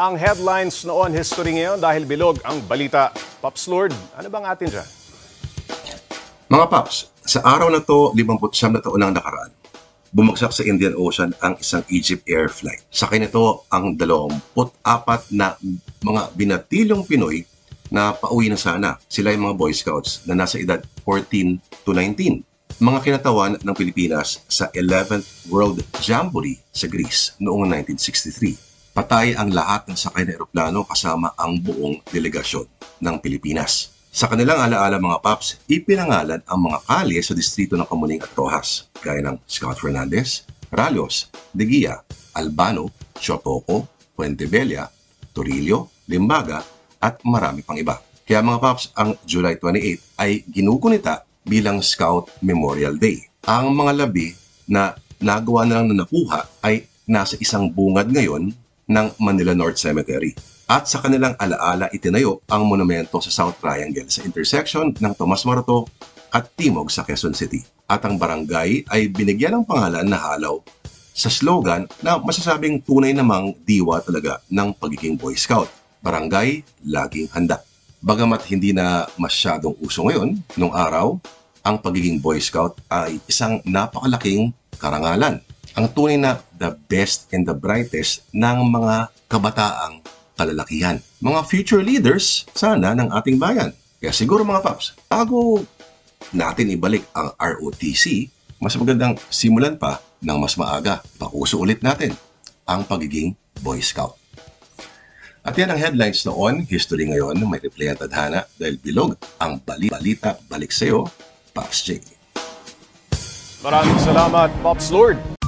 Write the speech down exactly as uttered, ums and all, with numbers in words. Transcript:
Ang headlines noon, history ngayon dahil bilog ang balita. Pops Lord, ano bang atin dyan? Mga Pops, sa araw na to, limampu't siyam na taon lang nakaraan, bumagsak sa Indian Ocean ang isang Egypt Air flight. Sakay nito ang dalawampu't apat na mga binatilong Pinoy na pauwi na sana. Sila yung mga Boy Scouts na nasa edad fourteen to nineteen. Mga kinatawan ng Pilipinas sa eleventh World Jamboree sa Greece noong nineteen sixty-three. Patay ang lahat ng sakay na eroplano kasama ang buong delegasyon ng Pilipinas. Sa kanilang alaala mga Paps, ipinangalan ang mga kalye sa distrito ng Kamuning at Rojas, gaya ng Scout Fernandez, Ralios, Deguia, Albano, Chotoco, Puente Vella, Torillo, Limbaga, at marami pang iba. Kaya mga Paps, ang July twenty-eighth ay ginugunita bilang Scout Memorial Day. Ang mga labi na nagawa na lang na nakuha ay nasa isang bungad ngayon ng Manila North Cemetery. At sa kanilang alaala itinayo ang monumento sa South Triangle sa intersection ng Tomas Morato at Timog sa Quezon City. At ang barangay ay binigyan ng pangalan na Halaw sa slogan na masasabing tunay namang diwa talaga ng pagiging Boy Scout. Barangay, laging handa. Bagamat hindi na masyadong uso ngayon, nung araw, ang pagiging Boy Scout ay isang napakalaking karangalan. Ang tunay na the best and the brightest ng mga kabataang kalalakihan. Mga future leaders sana ng ating bayan. Kaya siguro mga Paps, bago natin ibalik ang R O T C, mas magandang simulan pa ng mas maaga. Pauso ulit natin ang pagiging Boy Scout. At yan ang headlines noon, history ngayon, may replay at tadhana dahil bilog ang balita. Balik sa'yo, Pops J. Maraming salamat, Pops Lord.